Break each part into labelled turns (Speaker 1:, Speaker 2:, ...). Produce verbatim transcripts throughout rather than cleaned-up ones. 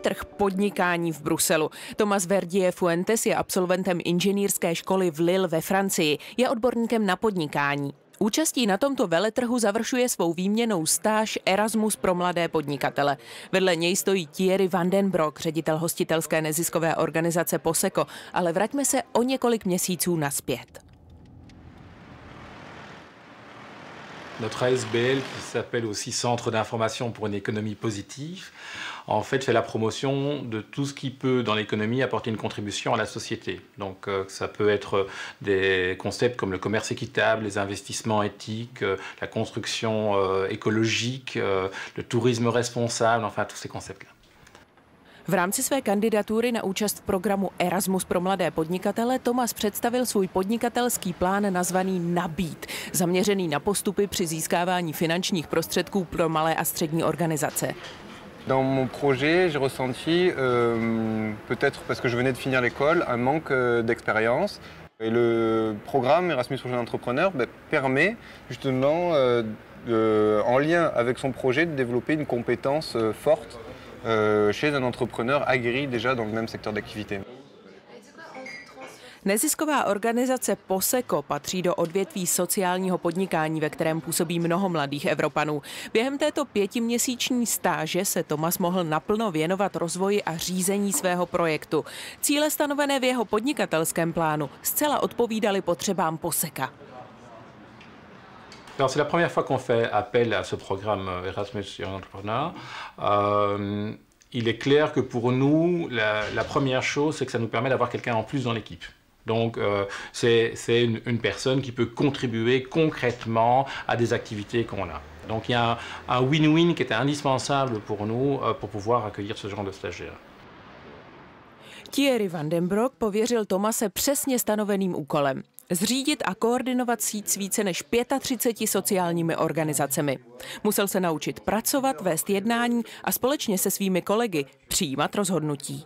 Speaker 1: veletrh podnikání v Bruselu. Thomas Verdier Fuentes je absolventem inženýrské školy v Lille ve Francii. Je odborníkem na podnikání. Účastí na tomto veletrhu završuje svou výměnnou stáž Erasmus pro mladé podnikatele. Vedle něj stojí Thierry Van den Broek, ředitel hostitelské neziskové organizace Poseco. Ale vraťme se o několik měsíců nazpět.
Speaker 2: Notre A S B L, qui s'appelle aussi Centre d'information pour une économie positive, en fait fait la promotion de tout ce qui peut dans l'économie apporter une contribution à la société. Donc euh, ça peut être des concepts comme le commerce équitable, les investissements éthiques, euh, la construction euh, écologique, euh, le tourisme responsable, enfin tous ces concepts-là.
Speaker 1: V rámci své kandidatury na účast v programu Erasmus pro mladé podnikatele Thomas představil svůj podnikatelský plán nazvaný Nabít, zaměřený na postupy při získávání finančních prostředků pro malé a střední organizace.
Speaker 3: Dans mon projet, j'ai ressenti, euh, peut-être parce que je venais de finir l'école, un manque euh, d'expérience. Et le programme Erasmus pour jeunes entrepreneurs ben, permet justement, euh, de, en lien avec son projet, de développer une compétence euh, forte chez un entrepreneur aguerri déjà dans le même secteur d'activité.
Speaker 1: Nezisková organizace Poseco patří do odvětví sociálního podnikání, ve kterém působí mnoho mladých Evropanů. Během této pětiměsíční stáže se Thomas mohl naplno věnovat rozvoji a řízení svého projektu. Cíle stanovené v jeho podnikatelském plánu zcela odpovídaly potřebám Poseca.
Speaker 2: C'est la première fois qu'on fait appel à ce programme Erasmus Young Entrepreneur. Euh, il est clair que pour nous, la, la première chose, c'est que ça nous permet d'avoir quelqu'un en plus dans l'équipe. Donc euh, c'est une, une personne qui peut contribuer concrètement à des activités qu'on a. Donc il y a un win-win qui est indispensable pour nous euh, pour pouvoir accueillir ce genre de stagiaires.
Speaker 1: Thierry Van den Broek pověřil Thomase přesně stanoveným úkolem. Zřídit a koordinovat síť s více než třiceti pěti sociálními organizacemi. Musel se naučit pracovat, vést jednání a společně se svými kolegy přijímat rozhodnutí.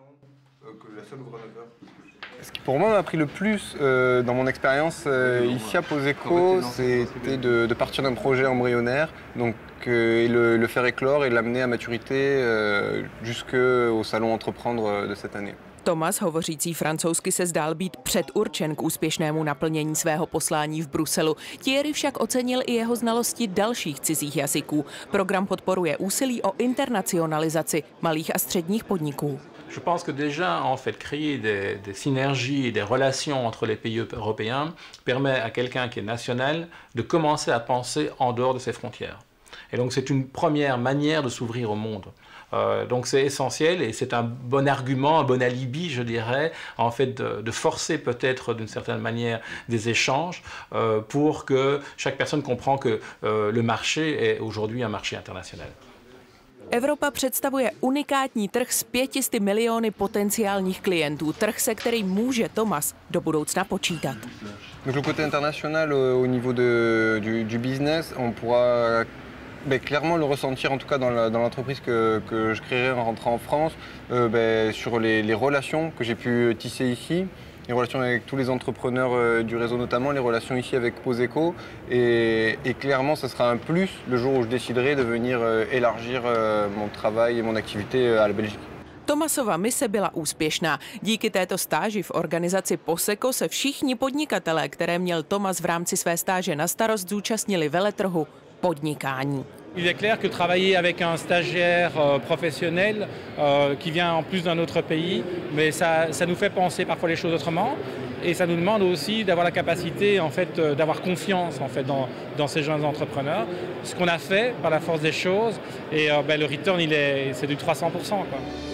Speaker 3: Ce qui pour moi m'a pris le plus euh, dans mon expérience euh, ici à Poseco, c'était de, de partir d'un projet embryonnaire, donc euh, et le, le faire éclore et l'amener à maturité euh, jusqu'au salon Entreprendre de cette année.
Speaker 1: Thomas, hovořící francouzsky, se zdál být předurčen k úspěšnému naplnění svého poslání v Bruselu. Thierry však ocenil i jeho znalosti dalších cizích jazyků. Program podporuje úsilí o internacionalizaci malých a středních podniků.
Speaker 2: Je pense que déjà, en fait, créer des, des synergies et des relations entre les pays européens permet à quelqu'un qui est national de commencer à penser en dehors de ses frontières. Et donc c'est une première manière de s'ouvrir au monde. Euh, donc c'est essentiel et c'est un bon argument, un bon alibi, je dirais, en fait de, de forcer peut-être d'une certaine manière des échanges euh, pour que chaque personne comprend que euh, le marché est aujourd'hui un marché international.
Speaker 1: Evropa představuje unikátní trh s pětisty miliony potenciálních klientů, trh, se kterým může Thomas do budoucna počítat.
Speaker 3: Donc le côté international au niveau de, du, du business, on pourra ben, clairement le ressentir, en tout cas dans l'entreprise que, que je créerai en rentrant en France, euh, ben, sur les, les relations que j'ai pu tisser ici, les relations avec tous les entrepreneurs euh, du réseau notamment, les relations ici avec Poseco. Et, et clairement, ce sera un plus le jour où je déciderai de venir euh, élargir euh, mon travail et mon activité euh, à la Belgique.
Speaker 1: Thomasova mise byla úspěšná. Díky této stáži v organizaci Poseco se všichni podnikatelé, které měl Thomas v rámci své stáže na starost, zúčastnili veletrhu podnikání.
Speaker 4: Il est clair que travailler avec un stagiaire euh, professionnel euh, qui vient en plus d'un autre pays, mais ça, ça nous fait penser parfois les choses autrement et ça nous demande aussi d'avoir la capacité en fait, euh, d'avoir confiance en fait, dans, dans ces jeunes entrepreneurs. Ce qu'on a fait par la force des choses et euh, ben, le return c'est du trois cents pour cent. Quoi.